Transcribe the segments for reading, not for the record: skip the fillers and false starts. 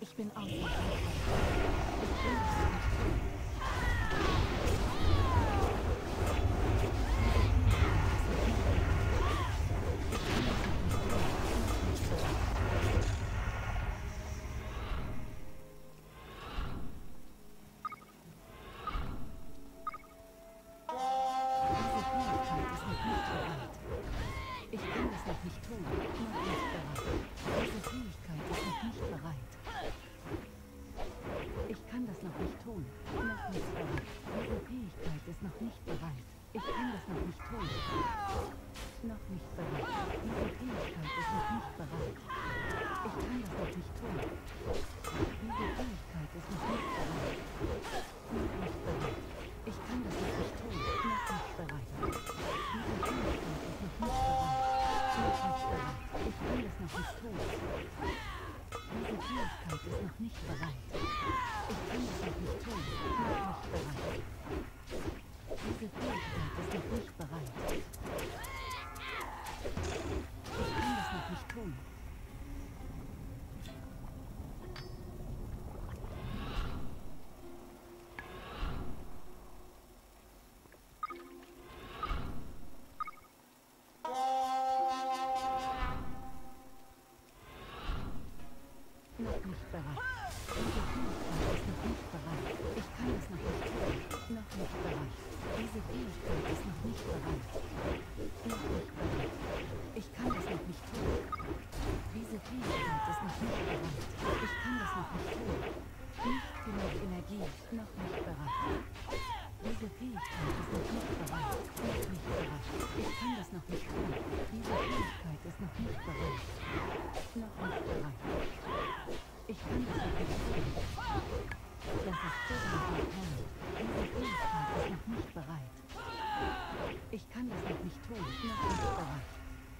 Ich bin außer Reichweite. Ich will es nicht tun. Ich kann das noch nicht tun. Noch nicht bereit. Diese Fähigkeit ist noch nicht bereit. Ich kann das noch nicht tun. Noch nicht bereit. Diese Fähigkeit ist noch nicht bereit. Ich kann das noch nicht tun. Noch nicht bereit. Diese Fähigkeit ist noch nicht bereit. Ich kann das noch nicht tun. Diese Fähigkeit ist noch nicht bereit. Noch nicht bereit. Ich kann das noch nicht tun. Noch nicht bereit. Diese Fähigkeit ist noch nicht bereit. Noch nicht bereit. Ich kann das noch nicht tun. Diese Fähigkeit ist noch nicht bereit. Ich kann das noch nicht tun. Noch nicht bereit. Diese Fähigkeit ist noch nicht bereit. Ich kann das noch nicht tun. Noch nicht bereit. Diese Fähigkeit ist noch nicht bereit. Ich kann das noch nicht tun. Noch nicht bereit. Diese Fähigkeit ist noch nicht bereit. Noch nicht bereit. Ich kann das noch nicht tun. Diese Fähigkeit ist noch nicht bereit. Ich kann das noch nicht tun. Nicht genug Energie. Noch nicht bereit. Diese Fähigkeit ist noch nicht bereit. Noch nicht bereit. Ich kann das noch nicht tun. Diese Fähigkeit ist noch nicht bereit. Noch nicht bereit. Ich kann das noch nicht tun. Das ist so entfernt. Diese Fähigkeit ist noch nicht bereit. Ich kann das noch nicht tun. Noch nicht bereit.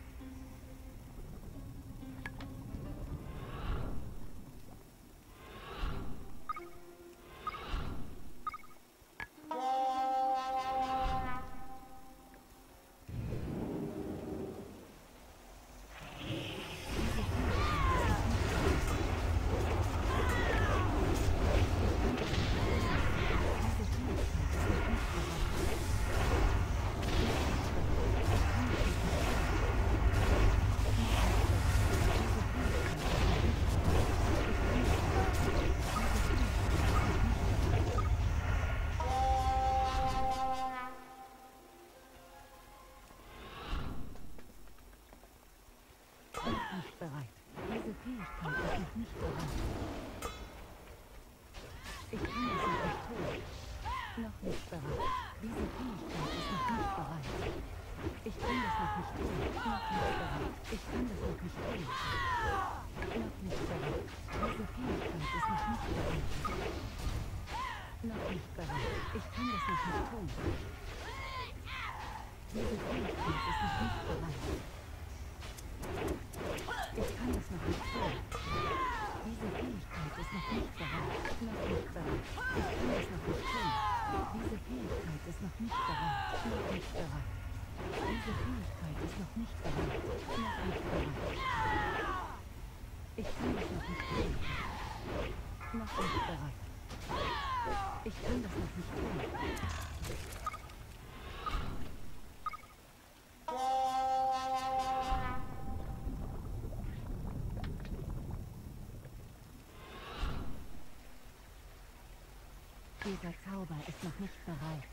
Bereit. Diese Fähigkeit ist noch nicht bereit. Ich kann das noch nicht tun. Noch nicht bereit. Diese Fähigkeit ist noch nicht bereit. Ich kann das noch nicht tun. Noch nicht bereit. Ich kann das noch nicht tun. Noch nicht bereit. Diese Fähigkeit ist noch nicht bereit. Noch nicht bereit. Ich kann das noch nicht tun. Diese Fähigkeit ist noch nicht bereit. Ich kann das noch nicht tun. Diese Fähigkeit ist noch nicht bereit. Noch nicht bereit. Ich kann das noch nicht tun. Diese Fähigkeit ist noch nicht bereit. Noch nicht bereit. Diese Fähigkeit ist noch nicht bereit. Noch nicht bereit. Ich kann das noch nicht tun. Noch nicht bereit. Ich kann das noch nicht tun. Dieser Zauber ist noch nicht bereit.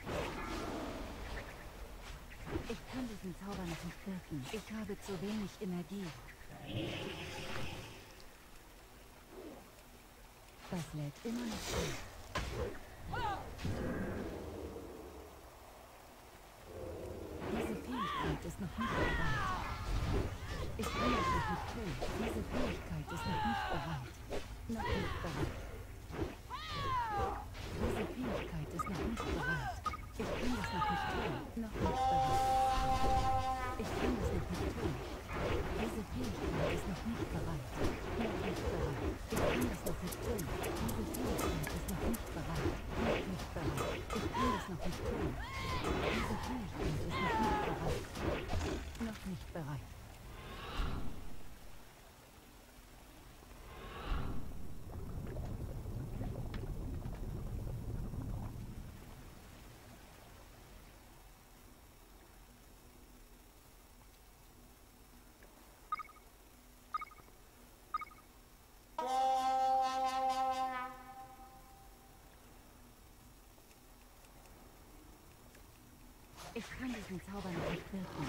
Ich kann diesen Zauber noch nicht wirken. Ich habe zu wenig Energie. Das lädt immer noch auf. Diese Fähigkeit ist noch nicht bereit. Ich kann das noch nicht tun. Diese Fähigkeit ist noch nicht bereit. Noch nicht bereit. Diese Fähigkeit ist noch nicht bereit. Ich kann das noch nicht tun. Noch nicht bereit. Ich kann das noch nicht tun. Diese Fähigkeit ist noch nicht bereit. Noch nicht bereit. Ich kann das noch nicht tun. Diese Fähigkeit ist noch nicht bereit. Noch nicht bereit. Ich kann das noch nicht tun. Diese Fähigkeit ist noch nicht bereit. Noch nicht bereit. Ich kann diesen Zauber noch nicht wirken.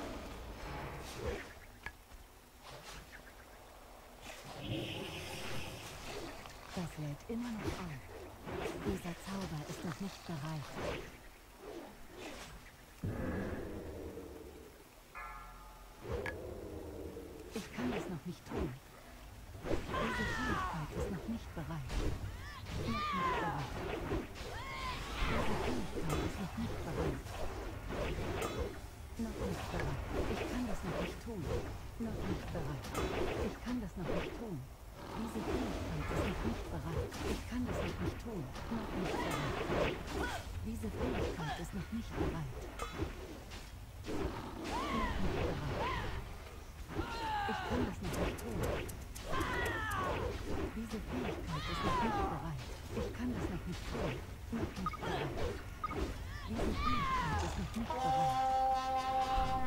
Das lädt immer noch auf. Dieser Zauber ist noch nicht bereit. Ich kann das noch nicht tun. Diese Fähigkeit ist noch nicht bereit. Noch nicht bereit. Diese Fähigkeit ist noch nicht bereit. Noch nicht bereit. Ich kann das noch nicht tun. Noch nicht bereit. Ich kann das noch nicht tun. Diese Fähigkeit ist noch nicht bereit. Ich kann das noch nicht tun. Noch nicht bereit. Diese Fähigkeit ist noch nicht bereit. Noch nicht bereit. Ich kann das noch nicht tun. Diese Fähigkeit ist noch nicht bereit. Ich kann das noch nicht tun. Noch nicht bereit. Diese Fähigkeit ist noch nicht bereit.